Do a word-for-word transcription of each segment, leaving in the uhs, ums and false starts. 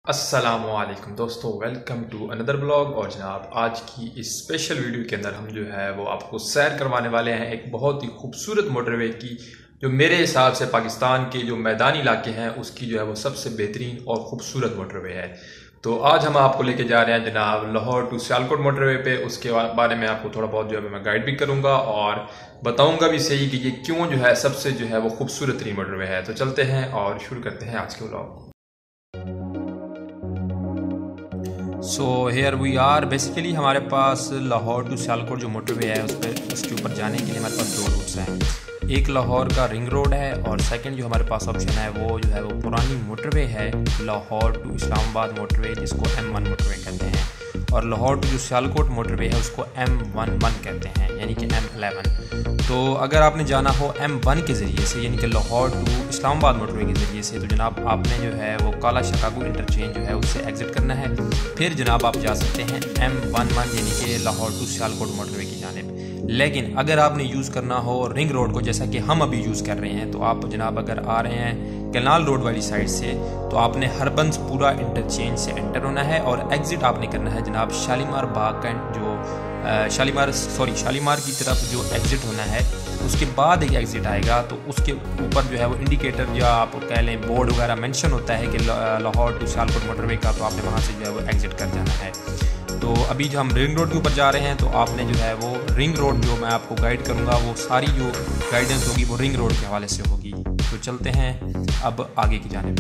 अस्सलामुअलैकुम दोस्तों, welcome to another blog. और जनाब आज की इस स्पेशल वीडियो के अंदर हम जो है वो आपको सैर करवाने वाले हैं एक बहुत ही खूबसूरत मोटरवे की, जो मेरे हिसाब से पाकिस्तान के जो मैदानी इलाके हैं उसकी जो है वो सबसे बेहतरीन और ख़ूबसूरत मोटरवे है। तो आज हम आपको लेके जा रहे हैं जनाब लाहौर टू सियालकोट मोटरवे पे। उसके बारे में आपको थोड़ा बहुत जो है मैं गाइड भी करूँगा और बताऊँगा भी सही कि ये क्यों जो है सबसे जो है वो खूबसूरत तरीन मोटरवे है। तो चलते हैं और शुरू करते हैं आज के blog. So here we are basically हमारे पास लाहौर टू सियालकोट जो मोटरवे है उस पर उसके ऊपर जाने के लिए हमारे पास दो रूट्स हैं। एक लाहौर का रिंग रोड है और सेकंड जो हमारे पास ऑप्शन है वो जो है वो पुरानी मोटरवे है लाहौर टू इस्लामाबाद मोटरवे, जिसको एम वन मोटरवे कहते हैं। और लाहौर टू जो सियालकोट मोटरवे है उसको एम वन वन कहते हैं, यानी कि एम इलेवन। तो अगर आपने जाना हो एम वन के ज़रिए से यानी कि लाहौर टू इस्लामाबाद मोटरवे के ज़रिए से, तो जनाब आपने जो है वो काला शिकागो इंटरचेंज जो है उससे एग्ज़िट करना है। फिर जनाब आप जा सकते हैं एम वन वन यानी कि लाहौर टू सियालकोट मोटरवे की जानिब। लेकिन अगर आपने यूज़ करना हो रिंग रोड को, जैसा कि हम अभी यूज़ कर रहे हैं, तो आप जनाब अगर आ रहे हैं कैनाल रोड वाली साइड से तो आपने हरबंस पूरा इंटरचेंज से एंटर होना है और एग्ज़िट आपने करना है जनाब शालीमार बाग का जो शालीमार सॉरी शालीमार की तरफ जो एग्ज़िट होना है। उसके बाद एक एग्ज़िट आएगा तो उसके ऊपर जो है वो इंडिकेटर या आप कह लें बोर्ड वगैरह मेंशन होता है कि लाहौर टू सियालकोट मोटरवे का, तो आपने वहाँ से जो है वो एग्ज़िट कर जाना है। तो अभी जो हम रिंग रोड के ऊपर जा रहे हैं तो आपने जो है वो रिंग रोड जो मैं आपको गाइड करूँगा वो सारी जो गाइडेंस होगी वो रिंग रोड के हवाले से होगी। तो चलते हैं अब आगे की जानिब।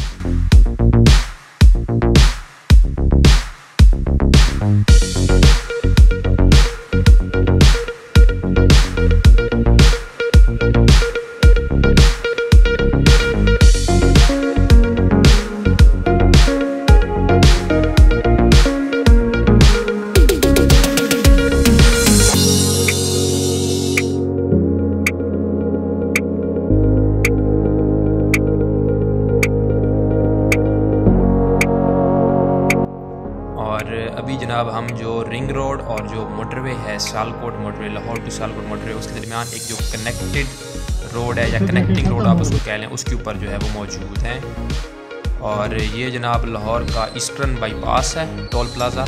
अभी जनाब हम जो रिंग रोड और जो मोटरवे है Sialkot motorway Lahore to Sialkot motorway उसके दरमियान एक जो कनेक्टेड रोड है या कनेक्टिंग रोड आप उसको कह लें, उसके ऊपर जो है वो मौजूद हैं। और ये जनाब लाहौर का ईस्टर्न बाईपास है, टोल प्लाज़ा।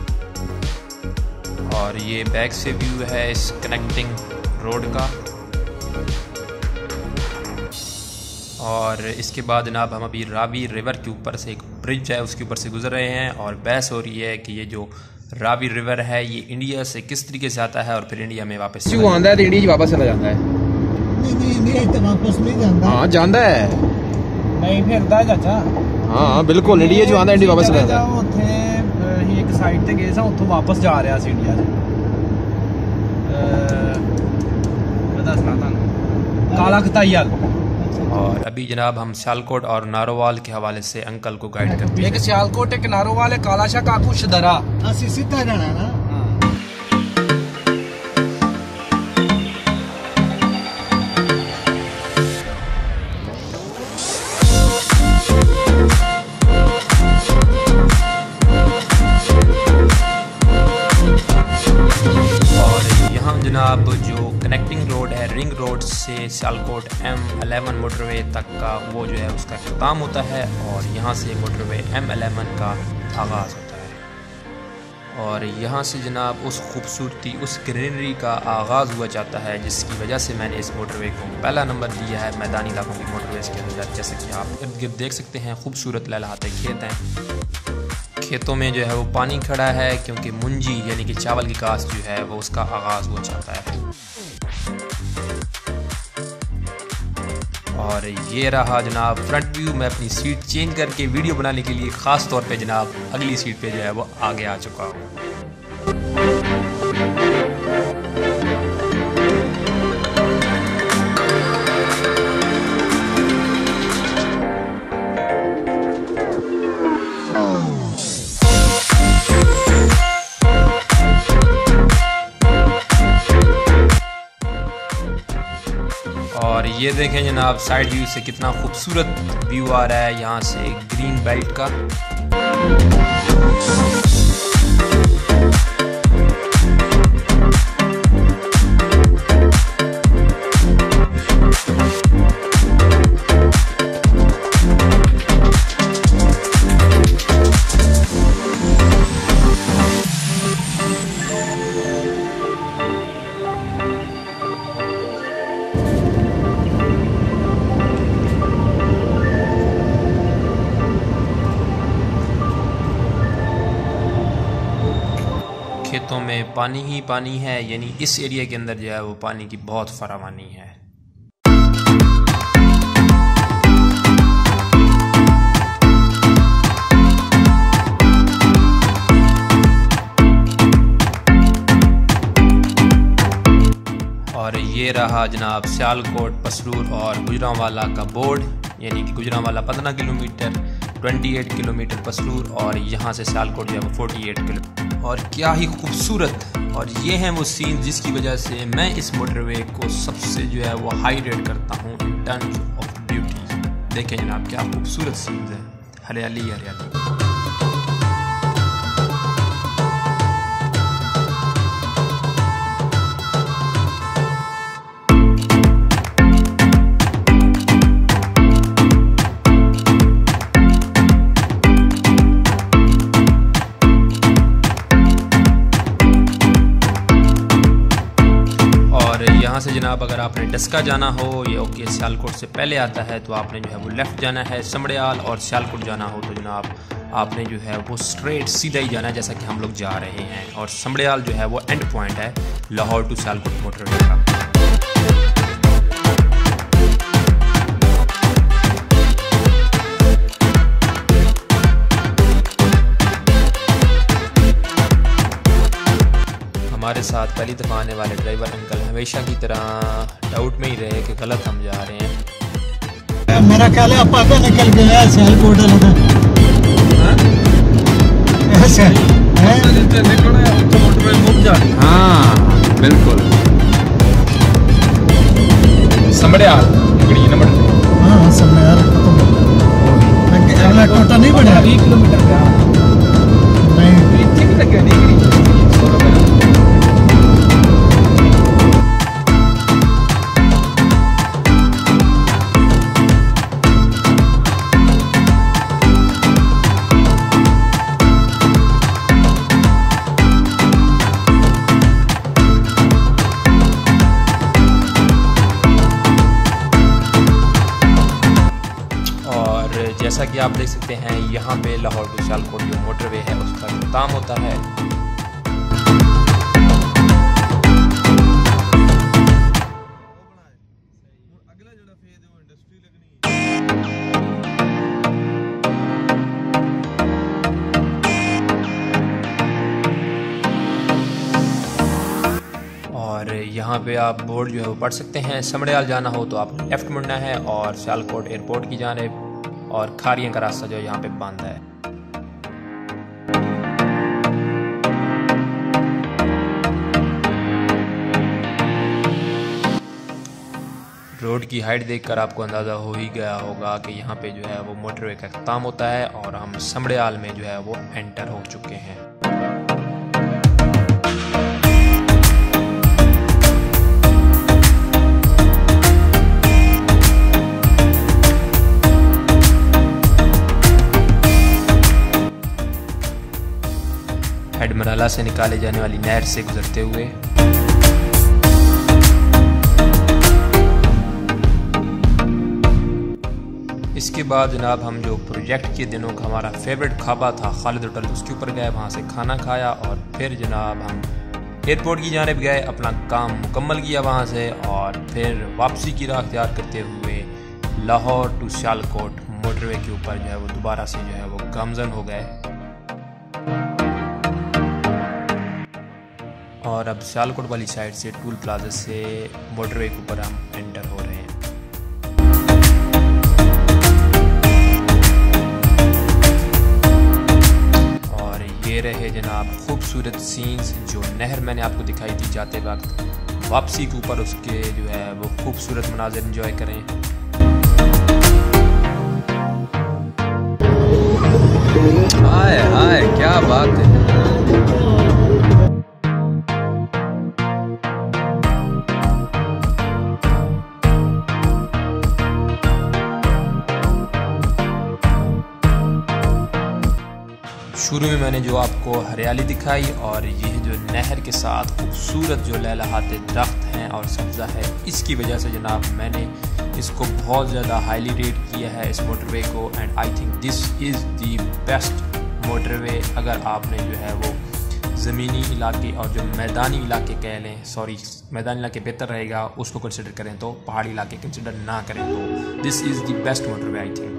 और ये बैक से व्यू है इस कनेक्टिंग रोड का। और इसके बाद जनाब हम अभी रावी रिवर के ऊपर से एक ब्रिज है उसके ऊपर से गुजर रहे हैं और बहस हो रही है कि ये जो रावी रिवर है ये इंडिया से किस तरीके से आता है और फिर इंडिया में वापस क्यों आता है, तो इंडिया वापस चला जाता है। नहीं नहीं इंडिया तो वापस नहीं जाता। हाँ जाता है, नहीं फिरदा है चाचा। हाँ बिल्कुल, इंडिया जो आता है इंडिया वापस चला जाता है। ਉੱਥੇ ਹੀ ਇੱਕ ਸਾਈਡ ਤੇ ਗਏ ਸਾਂ, ਉੱਥੋਂ ਵਾਪਸ ਜਾ ਰਿਹਾ ਸੀ ਇੰਡੀਆ 'ਚ। ਮੈਂ ਦੱਸਣਾ ਤੁਹਾਨੂੰ ਕਾਲਾ ਖਤਾਈਆ। और अभी जनाब हम सियालकोट और नारोवाल के हवाले से अंकल को गाइड करते हैं। एक सियालकोट एक नारोवाल है, कालाशा काकू शदरा। ਅਸੀਂ ਸਿੱਧਾ ਜਾਣਾ ਨਾ। जनाब जो कनेक्टिंग रोड है रिंग रोड से सियालकोट एम इलेवन मोटरवे तक का वो जो है उसका अख्ताम होता है और यहाँ से मोटरवे एम इलेवन का आगाज़ होता है। और यहाँ से जनाब उस खूबसूरती उस ग्रीनरी का आगाज़ हुआ जाता है जिसकी वजह से मैंने इस मोटरवे को पहला नंबर दिया है मैदानी इलाकों की मोटरवेज़ के अंदर। जैसे कि आप इर्द गिर्द देख सकते हैं खूबसूरत लहलहाते खेत हैं। खेतों में जो है वो पानी खड़ा है क्योंकि मुंजी यानी कि चावल की काश्त जो है वो उसका आगाज़ हो जाता है। और ये रहा जनाब फ्रंट व्यू। मैं अपनी सीट चेंज करके वीडियो बनाने के लिए ख़ास तौर पे जनाब अगली सीट पे जो है वो आगे आ चुका हूँ। और ये देखें जनाब साइड व्यू से कितना खूबसूरत व्यू आ रहा है यहाँ से ग्रीन बेल्ट का। खेतों में पानी ही पानी है, यानी इस एरिया के अंदर जो है वो पानी की बहुत फरावानी है। और ये रहा जनाब सियालकोट, पसरूर और गुजरांवाला का बोर्ड, यानी कि गुजरांवाला पंद्रह किलोमीटर, अट्ठाईस किलोमीटर पसरूर, और यहाँ से सियालकोट जो है वो अड़तालीस किलोमीटर। और क्या ही खूबसूरत, और ये हैं वो सीन जिसकी वजह से मैं इस मोटरवे को सबसे जो है वो हाई रेट करता हूँ इन टर्म्स ऑफ ब्यूटी। देखें जनाब क्या खूबसूरत सीन्स हैं, हरियाली हरियाली। यहाँ से जनाब अगर आपने डस्का जाना हो, ये ओके सियालकोट से पहले आता है, तो आपने जो है वो लेफ़्ट जाना है समड़ियाल, और सियालकोट जाना हो तो जनाब आपने जो है वो स्ट्रेट सीधा ही जाना है, जैसा कि हम लोग जा रहे हैं। और समड़ियाल जो है वो एंड पॉइंट है लाहौर टू सियालकोट मोटरवे का। हमारे साथ पहली दफ़ा आने वाले ड्राइवर अंकल हमेशा की तरह डाउट में ही रहे कि गलत हम जा रहे हैं। मेरा ख्याल है आप आगे निकल गया है सियालकोट ऐसे हाँ बिल्कुल। समड़ियाल नंबर हाँ समड़ियाल अगला टोटा नहीं बढ़ा एक किलोमीटर का नहीं ठीक लगे नहीं। जैसा कि आप देख सकते हैं यहाँ पे लाहौर टू सियालकोट जो मोटरवे है उसका इख्तिताम होता है। और यहाँ पे आप बोर्ड जो है वो पढ़ सकते हैं। समड़ियाल जाना हो तो आप लेफ़्ट मुड़ना है और सियालकोट एयरपोर्ट की जानिब, और खारियां का रास्ता जो यहाँ पे बंद है। रोड की हाइट देखकर आपको अंदाज़ा हो ही गया होगा कि यहाँ पे जो है वो मोटरवे का इख्तिताम होता है, और हम समड़ियाल में जो है वो एंटर हो चुके हैं। हेडमराला से निकाले जाने वाली नहर से गुजरते हुए इसके बाद जनाब हम जो प्रोजेक्ट के दिनों का हमारा फेवरेट खाबा था खालिद होटल, उसके ऊपर गए, वहाँ से खाना खाया, और फिर जनाब हम एयरपोर्ट की जानिब गए, अपना काम मुकम्मल किया वहाँ से, और फिर वापसी की राह अख्तियार करते हुए लाहौर टू सियालकोट मोटरवे के ऊपर जो है वो दोबारा से जो है वो गामजन हो गए। और अब सियालकोट वाली साइड से टूल प्लाजा से मोटरवे के ऊपर हम एंटर हो रहे हैं। और ये रहे जनाब खूबसूरत सीन्स जो नहर मैंने आपको दिखाई थी जाते वक्त। वापसी के ऊपर उसके जो है वो खूबसूरत मनाज़िर एंजॉय करें। हाय हाय क्या बात है। शुरू में मैंने जो आपको हरियाली दिखाई, और ये जो नहर के साथ खूबसूरत जो लहलहाते दरख्त हैं और सब्ज़ा है, इसकी वजह से जनाब मैंने इसको बहुत ज़्यादा हाईली रेट किया है इस मोटरवे को। And I think this is the best motorway अगर आपने जो है वो ज़मीनी इलाके और जो मैदानी इलाके कह लें, सॉरी मैदानी इलाके बेहतर रहेगा, उसको कंसिडर करें तो पहाड़ी इलाके कंसिडर ना करें तो this is the best motorway I think.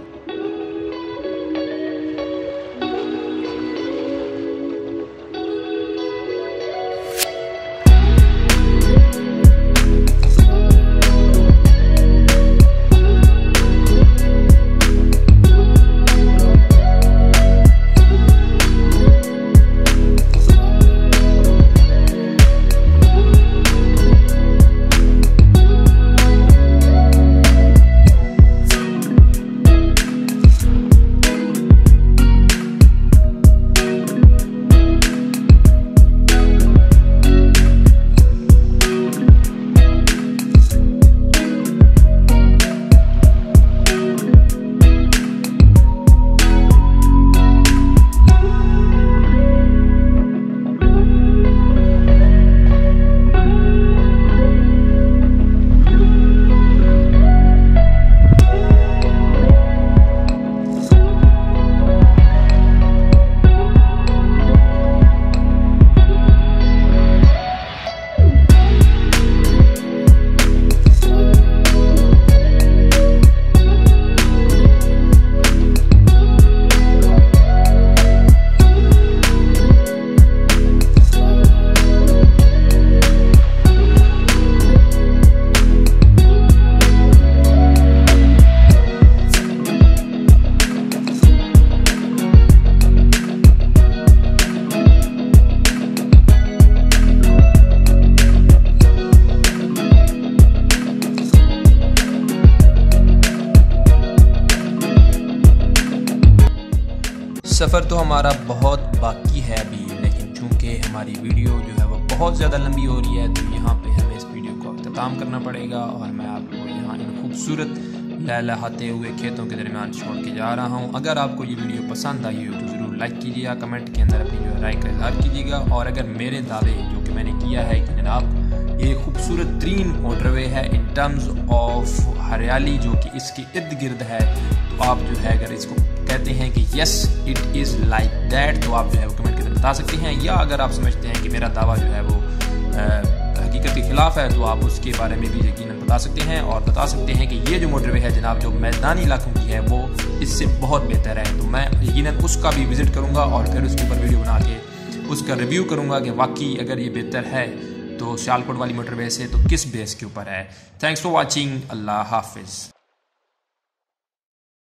सफ़र तो हमारा बहुत बाकी है अभी, लेकिन चूंकि हमारी वीडियो जो है वो बहुत ज़्यादा लंबी हो रही है तो यहाँ पे हमें इस वीडियो को अख्ताम करना पड़ेगा और मैं आपको यहाँ इन खूबसूरत लहलहाते हुए खेतों के दरमियान छोड़ के जा रहा हूँ। अगर आपको ये वीडियो पसंद आई हो तो ज़रूर लाइक कीजिएगा, कमेंट के अंदर अपनी जो है राय का इजहार कीजिएगा। और अगर मेरे दावे जो कि मैंने किया है कि जनाब ये खूबसूरत तरीन मोटरवे है इन टर्म्स ऑफ हरियाली जो कि इसके इर्द गिर्द है, तो आप जो है अगर इसको कहते हैं कि yes it is like that तो आप जो है वो कमेंट करके बता सकते हैं। या अगर आप समझते हैं कि मेरा दावा जो है वो हकीकत के ख़िलाफ़ है तो आप उसके बारे में भी यकीनन बता सकते हैं और बता सकते हैं कि ये जो मोटरवे है जनाब जो मैदानी इलाकों की है वो इससे बहुत बेहतर है। तो मैं यकीनन उसका भी विज़िट करूँगा और फिर उसके ऊपर वीडियो बना के उसका रिव्यू करूँगा कि वाकई अगर ये बेहतर है तो सियालकोट वाली मोटरवे से तो किस बेस के ऊपर है। थैंक्स फॉर वॉचिंग, अल्लाह हाफिज़।